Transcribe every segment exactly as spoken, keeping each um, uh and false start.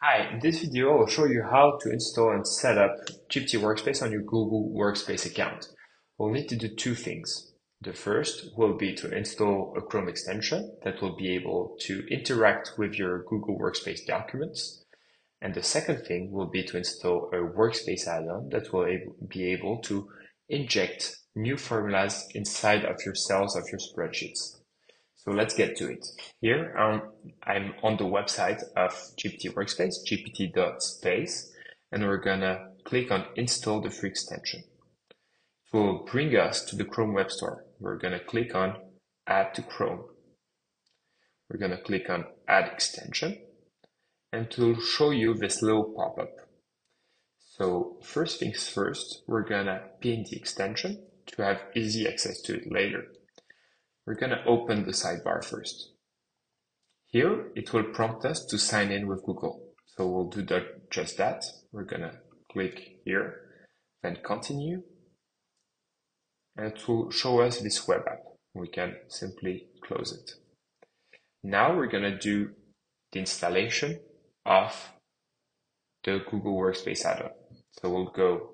Hi, in this video I'll show you how to install and set up G P T Workspace on your Google Workspace account. We'll need to do two things. The first will be to install a Chrome extension that will be able to interact with your Google Workspace documents. And the second thing will be to install a Workspace add-on that will able, be able to inject new formulas inside of your cells of your spreadsheets. So let's get to it. Here um, I'm on the website of G P T Workspace, G P T dot space, and we're gonna click on install the free extension. It will bring us to the Chrome Web Store. We're gonna click on add to Chrome. We're gonna click on add extension, and it will show you this little pop-up. So first things first, we're gonna pin the extension to have easy access to it later. We're going to open the sidebar first. Here, it will prompt us to sign in with Google. So we'll do that, just that. We're going to click here, then continue. And it will show us this web app. We can simply close it. Now we're going to do the installation of the Google Workspace add-on. So we'll go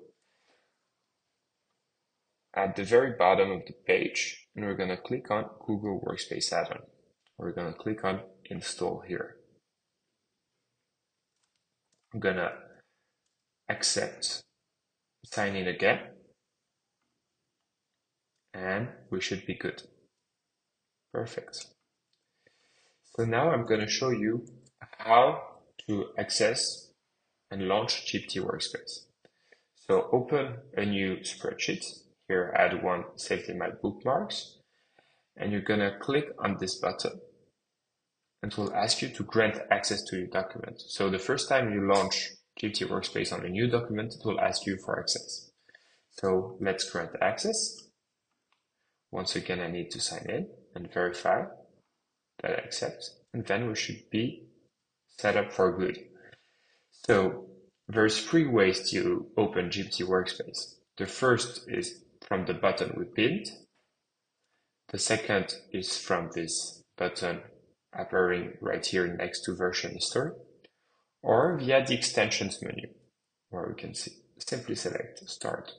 at the very bottom of the page, and we're going to click on Google Workspace add-on. We're going to click on install here. I'm going to accept, sign in again, and we should be good. Perfect. So now I'm going to show you how to access and launch G P T Workspace. So open a new spreadsheet. Here, add one saved in my bookmarks, and you're gonna click on this button, and it will ask you to grant access to your document. So the first time you launch G P T Workspace on a new document, it will ask you for access. So let's grant access. Once again, I need to sign in and verify that I accept, and then we should be set up for good. So there's three ways to open G P T Workspace. The first is from the button we pinned. The second is from this button appearing right here next to version history, or via the extensions menu, where we can see, simply select start.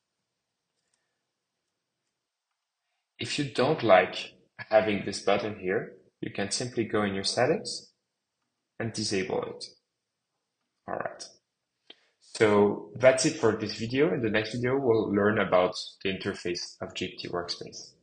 If you don't like having this button here, you can simply go in your settings and disable it. All right. So that's it for this video. In the next video, we'll learn about the interface of G P T Workspace.